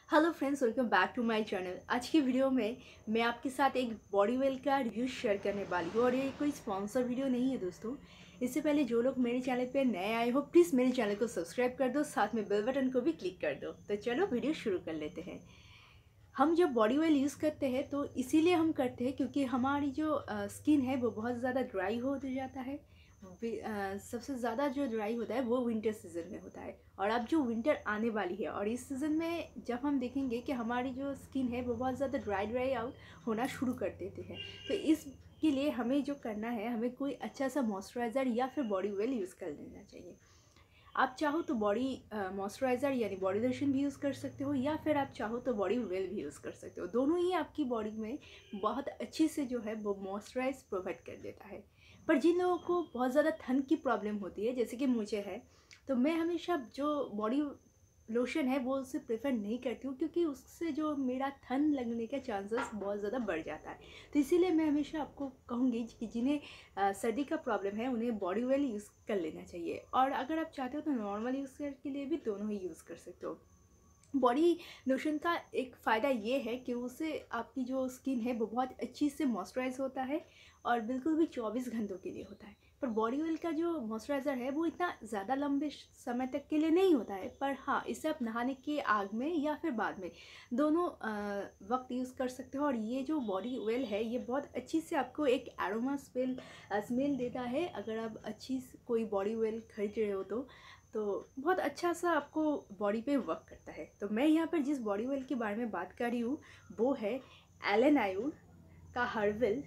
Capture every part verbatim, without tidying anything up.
Hello friends, welcome back to my channel. आज की video में मैं आपके साथ एक बॉडी ऑयल का रिव्यू शेयर करने वाली हूँ और ये कोई स्पॉन्सर वीडियो नहीं है दोस्तों। इससे पहले जो लोग मेरे चैनल पे नए आए हो प्लीज़ मेरे चैनल को सब्सक्राइब कर दो, साथ में बेल बटन को भी क्लिक कर दो। तो चलो वीडियो शुरू कर लेते हैं। हम जब बॉडी ऑयल यूज़ करते हैं तो इसीलिए हम करते हैं क्योंकि हमारी जो स्किन है वो बहुत ज़्यादा ड्राई हो जाता है। वे- सबसे ज़्यादा जो ड्राई होता है वो विंटर सीज़न में होता है और अब जो विंटर आने वाली है और इस सीज़न में जब हम देखेंगे कि हमारी जो स्किन है वो बहुत ज़्यादा ड्राई ड्राई आउट होना शुरू कर देते हैं। तो इसके लिए हमें जो करना है, हमें कोई अच्छा सा मॉइस्चराइज़र या फिर बॉडी ऑयल यूज़ कर लेना चाहिए। आप चाहो तो बॉडी मॉइस्चराइज़र यानी बॉडी लोशन भी यूज़ कर सकते हो या फिर आप चाहो तो बॉडी ऑयल भी यूज़ कर सकते हो। दोनों ही आपकी बॉडी में बहुत अच्छे से जो है वो मॉइस्चराइज प्रोवाइड कर देता है। पर जिन लोगों को बहुत ज़्यादा ठंड की प्रॉब्लम होती है, जैसे कि मुझे है, तो मैं हमेशा जो बॉडी लोशन है वो उसे प्रेफर नहीं करती हूँ क्योंकि उससे जो मेरा ठंड लगने का चांसेस बहुत ज़्यादा बढ़ जाता है। तो इसीलिए मैं हमेशा आपको कहूँगी कि जिन्हें अ, सर्दी का प्रॉब्लम है उन्हें बॉडी ऑयल यूज़ कर लेना चाहिए। और अगर आप चाहते हो तो नॉर्मल यूज़ के लिए भी दोनों ही यूज़ कर सकते हो। बॉडी लोशन का एक फ़ायदा ये है कि उससे आपकी जो स्किन है वो बहुत अच्छी से मॉइस्चराइज होता है और बिल्कुल भी चौबीस घंटों के लिए होता है। पर बॉडी ऑयल का जो मॉइस्चराइज़र है वो इतना ज़्यादा लंबे समय तक के लिए नहीं होता है। पर हाँ, इसे आप नहाने के आग में या फिर बाद में दोनों अ, वक्त यूज़ कर सकते हो। और ये जो बॉडी ऑयल है ये बहुत अच्छी से आपको एक एरोमा स्मेल स्मेल देता है। अगर आप अच्छी कोई बॉडी ऑयल खरीद रहे हो तो तो बहुत अच्छा सा आपको बॉडी पे वर्क करता है। तो मैं यहाँ पर जिस बॉडी ऑयल के बारे में बात कर रही हूँ वो है एलन आयुर का herbal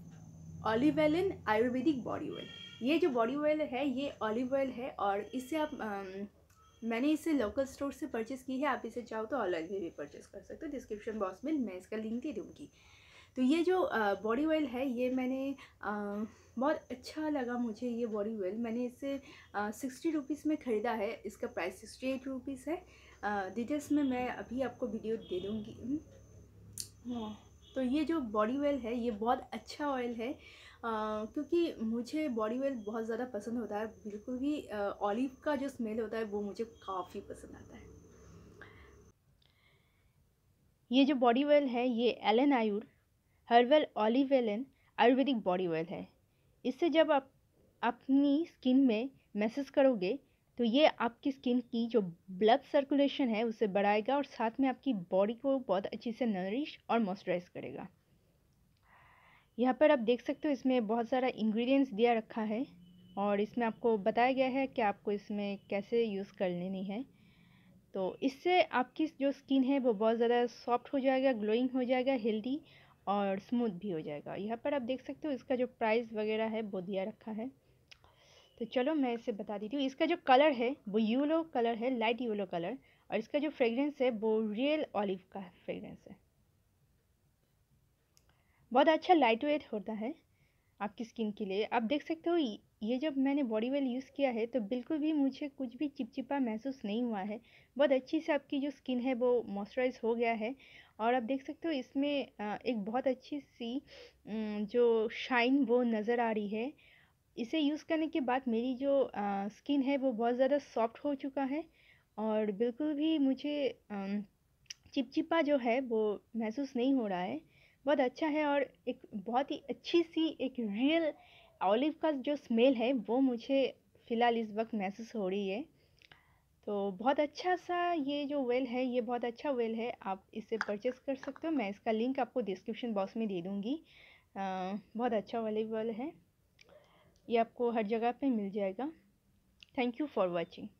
olive oil ayurvedic body oil. ये जो बॉडी ऑयल है ये ऑलिव ऑयल है और इससे आप अम, मैंने इसे लोकल स्टोर से परचेज़ की है। आप इसे चाहो तो ऑनलाइन भी, भी परचेज़ कर सकते हो। डिस्क्रिप्शन बॉक्स में मैं इसका लिंक दे दूँगी। तो ये जो बॉडी ऑयल है ये मैंने अ, बहुत अच्छा लगा मुझे। ये बॉडी ऑयल मैंने इसे सिक्सटी रुपीज़ में ख़रीदा है। इसका प्राइस सिक्सटी एट रुपीज़ है। डिटेल्स में मैं अभी आपको वीडियो दे दूँगी। हाँ, तो ये जो बॉडी ऑयल है ये बहुत अच्छा ऑयल है अ, क्योंकि मुझे बॉडी ऑयल बहुत ज़्यादा पसंद होता है। बिल्कुल भी ऑलिव का जो स्मेल होता है वो मुझे काफ़ी पसंद आता है। ये जो बॉडी ऑयल है ये Allen Ayur herbal olive oil ayurvedic body oil है। इससे जब आप अपनी स्किन में मैसेज करोगे तो ये आपकी स्किन की जो ब्लड सर्कुलेशन है उसे बढ़ाएगा और साथ में आपकी बॉडी को बहुत अच्छी से नरिश और मॉइस्चराइज करेगा। यहाँ पर आप देख सकते हो इसमें बहुत सारा इंग्रेडिएंट्स दिया रखा है और इसमें आपको बताया गया है कि आपको इसमें कैसे यूज़ कर लेनी है। तो इससे आपकी जो स्किन है वो बहुत ज़्यादा सॉफ्ट हो जाएगा, ग्लोइंग हो जाएगा, हेल्दी और स्मूथ भी हो जाएगा। यहाँ पर आप देख सकते हो इसका जो प्राइस वगैरह है वो दिया रखा है। तो चलो मैं इसे बता देती हूँ। इसका जो कलर है वो येलो कलर है, लाइट येलो कलर, और इसका जो फ्रेग्रेंस है वो रियल ऑलिव का फ्रेग्रेंस है। बहुत अच्छा लाइट वेट होता है आपकी स्किन के लिए। आप देख सकते हो ये जब मैंने बॉडी ऑयल यूज़ किया है तो बिल्कुल भी मुझे कुछ भी चिपचिपा महसूस नहीं हुआ है। बहुत अच्छी से आपकी जो स्किन है वो मॉइस्चराइज हो गया है और आप देख सकते हो इसमें अ, एक बहुत अच्छी सी अम, जो शाइन वो नज़र आ रही है। इसे यूज़ करने के बाद मेरी जो स्किन है वो बहुत ज़्यादा सॉफ्ट हो चुका है और बिल्कुल भी मुझे अम, चिपचिपा जो है वो महसूस नहीं हो रहा है। बहुत अच्छा है और एक बहुत ही अच्छी सी एक रियल ऑलिव का जो स्मेल है वो मुझे फ़िलहाल इस वक्त महसूस हो रही है। तो बहुत अच्छा सा ये जो ऑयल है ये बहुत अच्छा ऑयल है, आप इसे परचेज़ कर सकते हो। मैं इसका लिंक आपको डिस्क्रिप्शन बॉक्स में दे दूँगी। अ, बहुत अच्छा ऑलिव ऑयल है, ये आपको हर जगह पे मिल जाएगा। Thank you for watching.